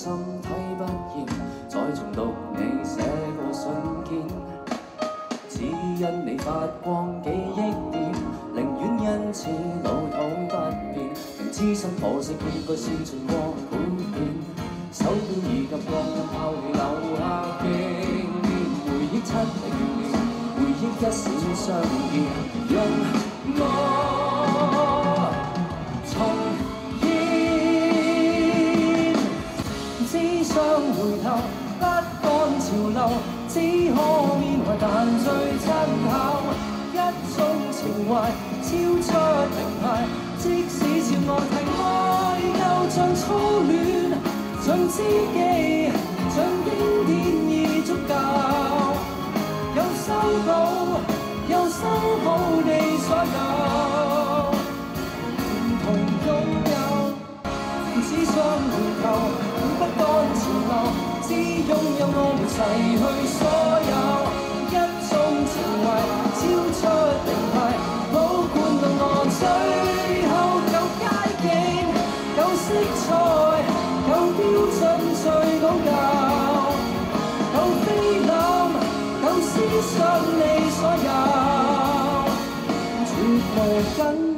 心睇不厭，再重讀你寫過信件，只因你發光記憶點，寧願因此老土不變，明知心可惜應該先進過本片，手錶已急光陰拋棄留下紀念，回憶七離亂亂，回憶一閃相見，讓我重現，只想回頭不趕潮流，只可緬懷但最親厚，一種情懷超出名牌，即使潮外題愛又像初戀，像知己，像經典已足夠，有修補，有修好你所有，同擁有，只想回頭，不趕潮流，只擁有我們逝去所有，一種情懷超出名牌，好灌到我最後舊街景，舊色彩，舊標準最講究，舊菲林，舊思想你所有，絕無僅。